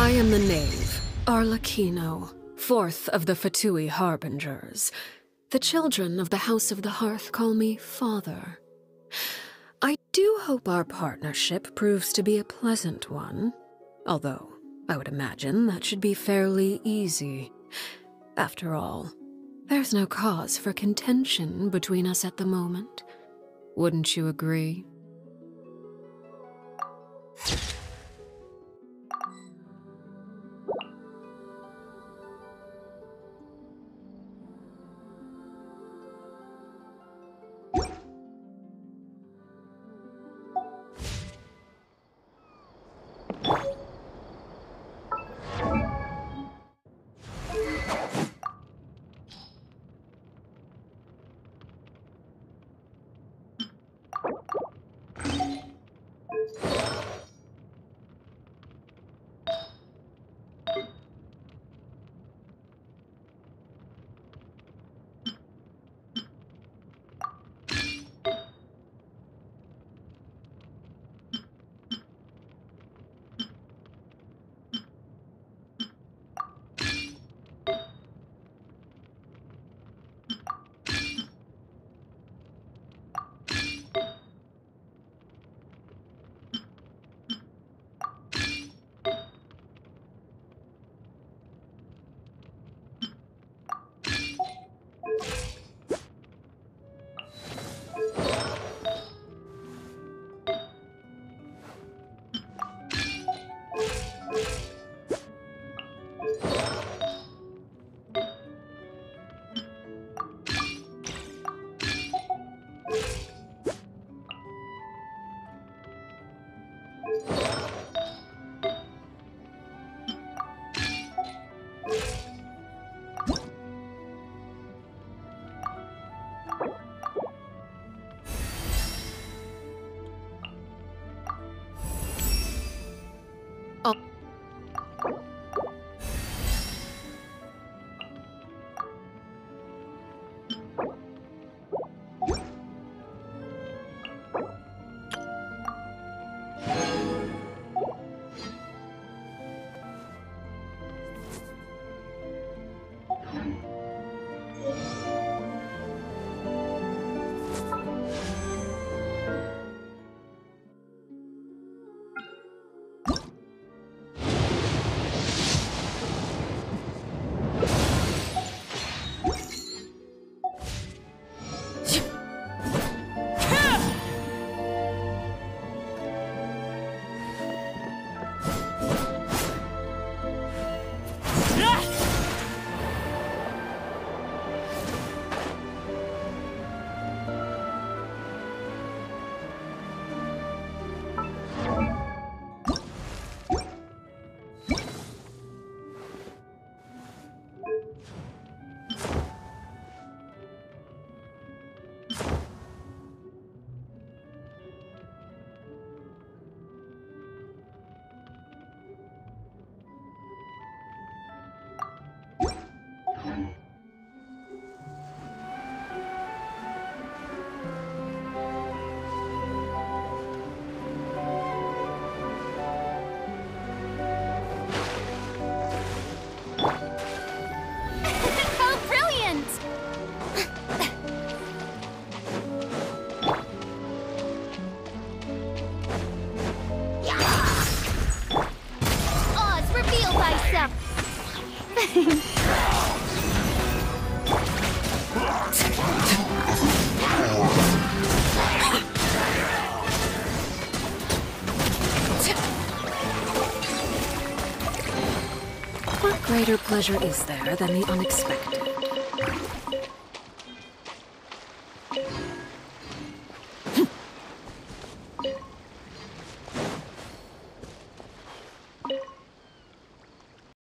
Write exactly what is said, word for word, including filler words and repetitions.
I am the knave, Arlecchino, fourth of the Fatui Harbingers. The children of the House of the Hearth call me Father. I do hope our partnership proves to be a pleasant one, although I would imagine that should be fairly easy. After all, there's no cause for contention between us at the moment. Wouldn't you agree? What greater pleasure is there than the unexpected?